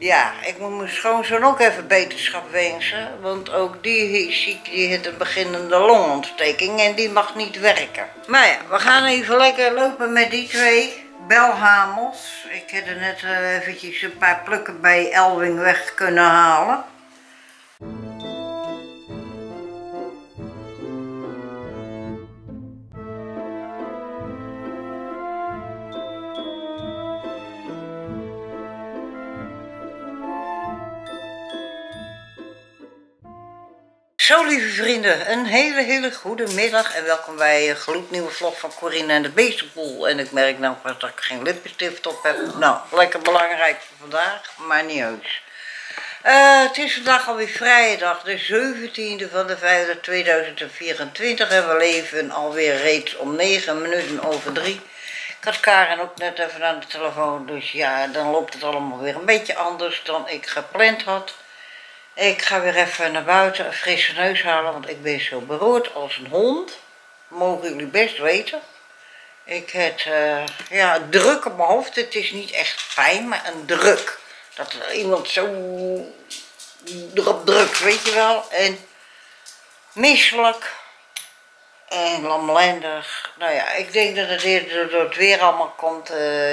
Ja, ik moet mijn schoonzoon ook even beterschap wensen, want ook die is ziek, die heeft een beginnende longontsteking en die mag niet werken. Maar ja, we gaan even lekker lopen met die twee belhamels. Ik heb er net eventjes een paar plukken bij Elwing weg kunnen halen. Zo lieve vrienden, een hele goede middag en welkom bij een gloednieuwe vlog van Corine en de Beestenpoel. En ik merk nou pas dat ik geen lippenstift op heb. Nou, lekker belangrijk voor vandaag, maar niet heus. Het is vandaag alweer vrijdag, de 17e van de 5e 2024 en we leven alweer reeds om 9 minuten over 3. Ik had Karen ook net even aan de telefoon, dus ja, dan loopt het allemaal weer een beetje anders dan ik gepland had. Ik ga weer even naar buiten een frisse neus halen, want ik ben zo beroerd als een hond. Mogen jullie best weten. Ik heb druk op mijn hoofd. Het is niet echt pijn, maar een druk. Dat er iemand zo erop drukt, weet je wel. En misselijk. En lamlendig. Nou ja, ik denk dat het eerder door het weer allemaal komt.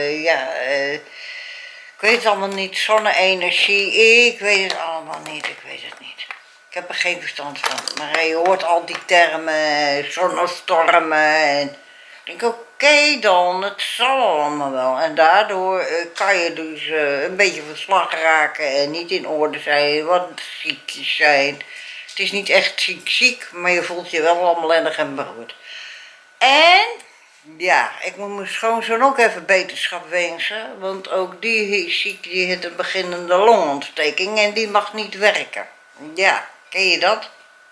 Ik weet het allemaal niet, zonne-energie, ik weet het allemaal niet, ik weet het niet. Ik heb er geen verstand van, maar je hoort al die termen, zonnestormen en ik denk oké dan, het zal allemaal wel. En daardoor kan je dus een beetje van slag raken en niet in orde zijn, wat ziekjes zijn. Het is niet echt ziek, maar je voelt je wel allemaal ellendig en beroerd. En ja, ik moet mijn schoonzoon ook even beterschap wensen, want ook die is ziek, die heeft een beginnende longontsteking en die mag niet werken. Ja, ken je dat?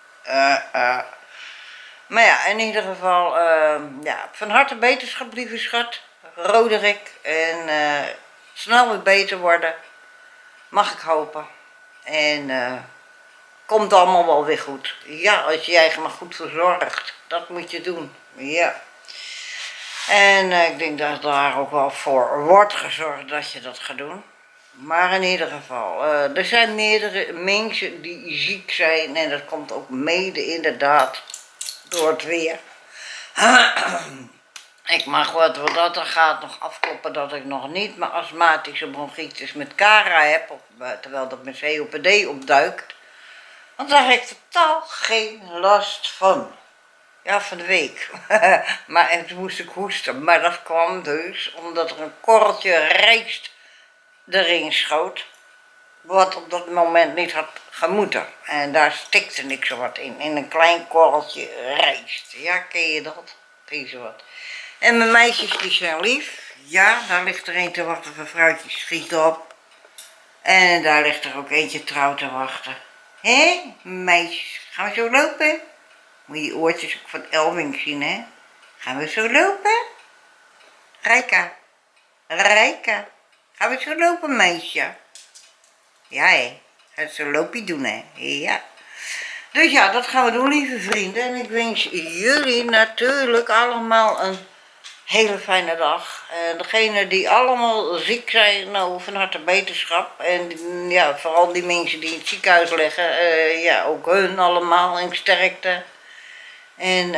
Maar ja, in ieder geval, van harte beterschap lieve schat, Roderick, en snel weer beter worden, mag ik hopen. En komt allemaal wel weer goed. Ja, als je je maar goed verzorgt, dat moet je doen, ja. En ik denk dat daar ook wel voor wordt gezorgd dat je dat gaat doen. Maar in ieder geval, er zijn meerdere mensen die ziek zijn en dat komt ook mede inderdaad door het weer. Ik mag wat dat er gaat nog afkloppen dat ik nog niet mijn astmatische bronchitis met Cara heb, terwijl dat mijn COPD opduikt. Want daar heb ik totaal geen last van. Ja, van de week. Maar toen moest ik hoesten. Maar dat kwam dus omdat er een korreltje rijst erin schoot. Wat op dat moment niet had gemoeten. En daar stikte niks zo wat in. In een klein korreltje rijst. Ja, ken je dat? Ken je wat? En mijn meisjes die zijn lief. Ja, daar ligt er een te wachten voor vrouwtje schiet op. En daar ligt er ook eentje trouw te wachten. Hé, meisjes, gaan we zo lopen? Moet je oortjes ook van Elwing zien, hè? Gaan we zo lopen? Rijka, gaan we zo lopen, meisje? Ja, hè? Gaan we zo loopje doen, hè? Ja. Dus ja, dat gaan we doen, lieve vrienden. En ik wens jullie natuurlijk allemaal een hele fijne dag. En degenen die allemaal ziek zijn, nou, van harte beterschap. En ja, vooral die mensen die in het ziekenhuis liggen, ja, ook hun allemaal in sterkte. En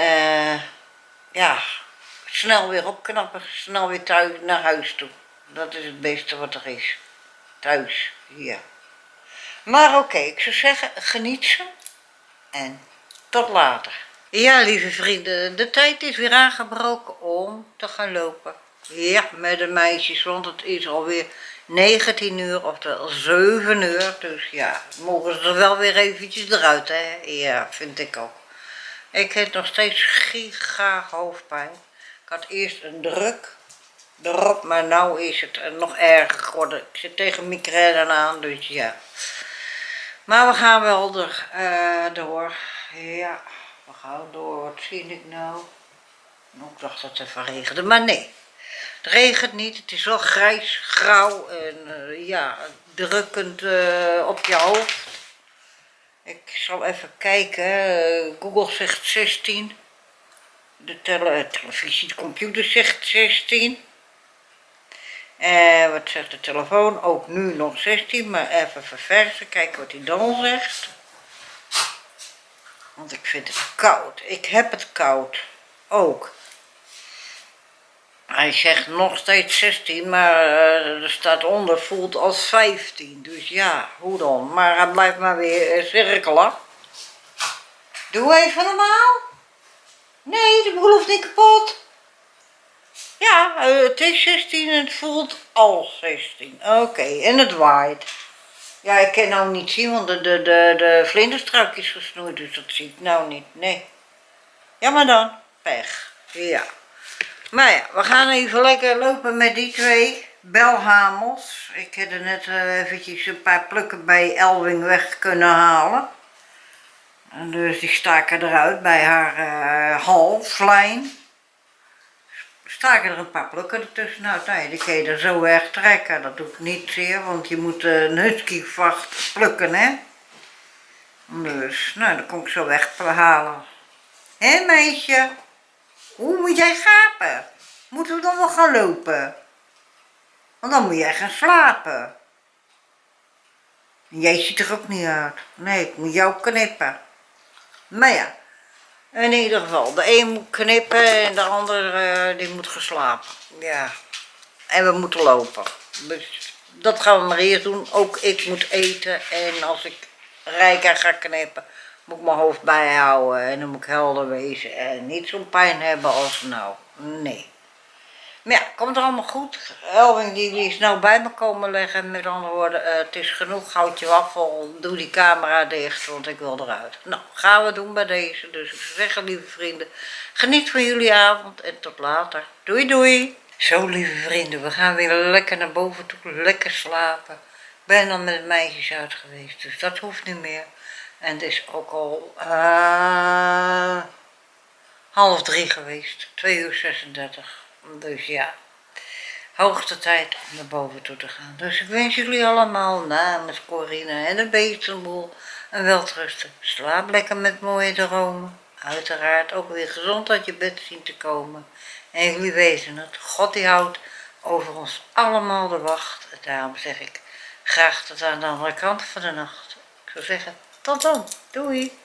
snel weer opknappen, snel weer thuis naar huis toe. Dat is het beste wat er is. Thuis, ja. Maar oké, ik zou zeggen, geniet ze. En tot later. Ja, lieve vrienden, de tijd is weer aangebroken om te gaan lopen. Ja, met de meisjes, want het is alweer 19 uur, oftewel 7 uur. Dus ja, mogen ze er wel weer eventjes eruit, hè. Ja, vind ik ook. Ik heb nog steeds giga hoofdpijn. Ik had eerst een druk erop, maar nu is het nog erger geworden. Ik zit tegen migraine aan, dus ja. Maar we gaan wel door. Ja, we gaan door. Wat zie ik nou? Ik dacht dat het even regende, maar nee. Het regent niet, het is wel grijs, grauw en drukkend op je hoofd. Ik zal even kijken, Google zegt 16, de televisie, de computer zegt 16. En wat zegt de telefoon? Ook nu nog 16, maar even verversen. Kijken wat hij dan zegt. Want ik vind het koud. Ik heb het koud. Ook. Hij zegt nog steeds 16, maar er staat onder voelt als 15. Dus ja, hoe dan? Maar hij blijft maar weer cirkelen. Doe even normaal. Nee, de boel hoeft niet kapot. Ja, het is 16 en het voelt als 16. Oké, en het waait. Ja, ik kan nou niet zien, want de vlinderstruik is gesnoeid, dus dat zie ik nou niet. Nee. Jammer dan. Pech. Ja. Maar ja, we gaan even lekker lopen met die twee belhamels. Ik heb er net eventjes een paar plukken bij Elwing weg kunnen halen. En dus die staken eruit bij haar halflijn. Staken er een paar plukken ertussen. Nou, nee, die kun je er zo erg trekken. Dat doet niet zeer, want je moet een huskyvacht plukken, hè. Dus, nou, dan kom ik zo weg halen. Hé, meisje? Hoe moet jij gapen? Moeten we dan wel gaan lopen? Want dan moet jij gaan slapen. En jij ziet er ook niet uit. Nee, ik moet jou knippen. Maar ja, in ieder geval, de een moet knippen en de ander die moet geslapen. Ja, en we moeten lopen. Dus dat gaan we maar eerst doen. Ook ik moet eten en als ik Rijka ga knippen, moet ik mijn hoofd bijhouden en dan moet ik helder wezen en niet zo'n pijn hebben als nou. Nee. Maar ja, komt er allemaal goed. Elwing die is nou bij me komen leggen. Met andere woorden, het is genoeg. Houd je waffel. Doe die camera dicht, want ik wil eruit. Nou, gaan we doen bij deze. Dus ik zou zeggen, lieve vrienden, geniet van jullie avond en tot later. Doei doei. Zo, lieve vrienden, we gaan weer lekker naar boven toe. Lekker slapen. Ik ben dan met de meisjes uit geweest, dus dat hoeft niet meer. En het is ook al 2:30 geweest. 2:36. Dus ja, hoogste tijd om naar boven toe te gaan. Dus ik wens jullie allemaal namens Corine en de beestenboel een welterusten. Slaap lekker met mooie dromen. Uiteraard ook weer gezond uit je bed zien te komen. En jullie weten het, God die houdt over ons allemaal de wacht. En daarom zeg ik graag tot aan de andere kant van de nacht. Ik zou zeggen, tot dan. Doei.